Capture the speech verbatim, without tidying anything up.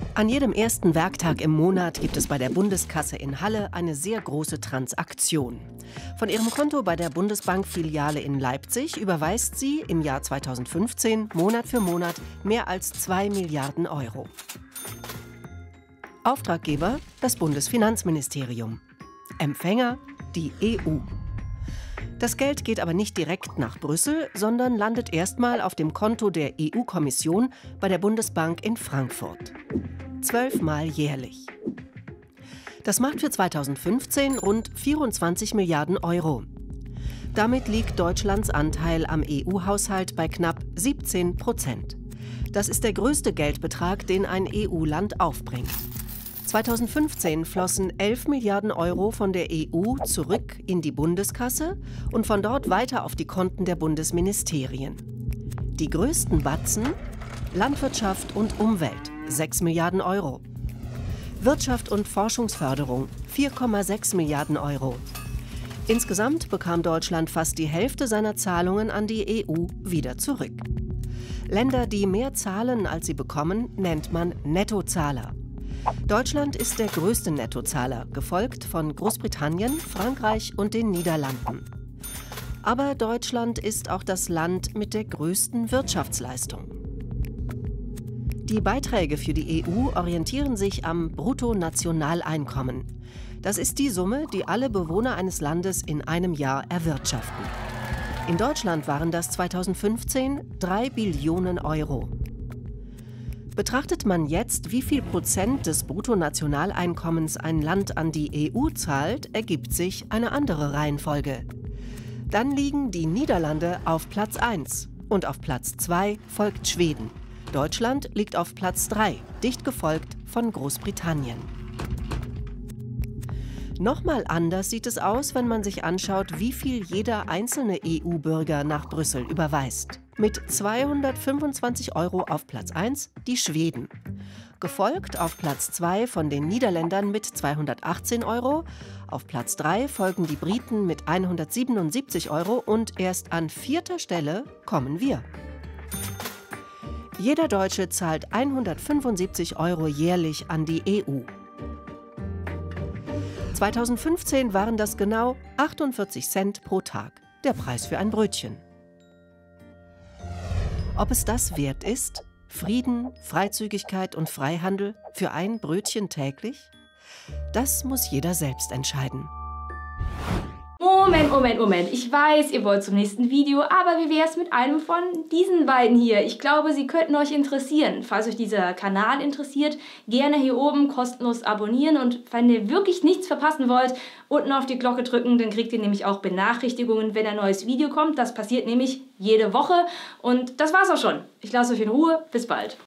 An jedem ersten Werktag im Monat gibt es bei der Bundeskasse in Halle eine sehr große Transaktion. Von ihrem Konto bei der Bundesbank-Filiale in Leipzig überweist sie im Jahr zweitausendfünfzehn Monat für Monat mehr als zwei Milliarden Euro. Auftraggeber das Bundesfinanzministerium. Empfänger die E U. Das Geld geht aber nicht direkt nach Brüssel, sondern landet erstmal auf dem Konto der E U-Kommission bei der Bundesbank in Frankfurt. Zwölfmal jährlich. Das macht für zweitausendfünfzehn rund vierundzwanzig Milliarden Euro. Damit liegt Deutschlands Anteil am E U-Haushalt bei knapp siebzehn Prozent. Das ist der größte Geldbetrag, den ein E U-Land aufbringt. zweitausendfünfzehn flossen elf Milliarden Euro von der E U zurück in die Bundeskasse und von dort weiter auf die Konten der Bundesministerien. Die größten Batzen: Landwirtschaft und Umwelt, sechs Milliarden Euro. Wirtschaft und Forschungsförderung, vier Komma sechs Milliarden Euro. Insgesamt bekam Deutschland fast die Hälfte seiner Zahlungen an die E U wieder zurück. Länder, die mehr zahlen, als sie bekommen, nennt man Nettozahler. Deutschland ist der größte Nettozahler, gefolgt von Großbritannien, Frankreich und den Niederlanden. Aber Deutschland ist auch das Land mit der größten Wirtschaftsleistung. Die Beiträge für die E U orientieren sich am Bruttonationaleinkommen. Das ist die Summe, die alle Bewohner eines Landes in einem Jahr erwirtschaften. In Deutschland waren das zweitausendfünfzehn drei Billionen Euro. Betrachtet man jetzt, wie viel Prozent des Bruttonationaleinkommens ein Land an die E U zahlt, ergibt sich eine andere Reihenfolge. Dann liegen die Niederlande auf Platz eins und auf Platz zwei folgt Schweden. Deutschland liegt auf Platz drei, dicht gefolgt von Großbritannien. Nochmal anders sieht es aus, wenn man sich anschaut, wie viel jeder einzelne E U-Bürger nach Brüssel überweist. Mit zweihundertfünfundzwanzig Euro auf Platz eins die Schweden. Gefolgt auf Platz zwei von den Niederländern mit zweihundertachtzehn Euro. Auf Platz drei folgen die Briten mit hundertsiebenundsiebzig Euro und erst an vierter Stelle kommen wir. Jeder Deutsche zahlt hundertfünfundsiebzig Euro jährlich an die E U. zweitausendfünfzehn waren das genau achtundvierzig Cent pro Tag, der Preis für ein Brötchen. Ob es das wert ist? Frieden, Freizügigkeit und Freihandel für ein Brötchen täglich? Das muss jeder selbst entscheiden. Moment, Moment, Moment. Ich weiß, ihr wollt zum nächsten Video, aber wie wäre es mit einem von diesen beiden hier? Ich glaube, sie könnten euch interessieren. Falls euch dieser Kanal interessiert, gerne hier oben kostenlos abonnieren und wenn ihr wirklich nichts verpassen wollt, unten auf die Glocke drücken, dann kriegt ihr nämlich auch Benachrichtigungen, wenn ein neues Video kommt. Das passiert nämlich jede Woche und das war's auch schon. Ich lasse euch in Ruhe. Bis bald.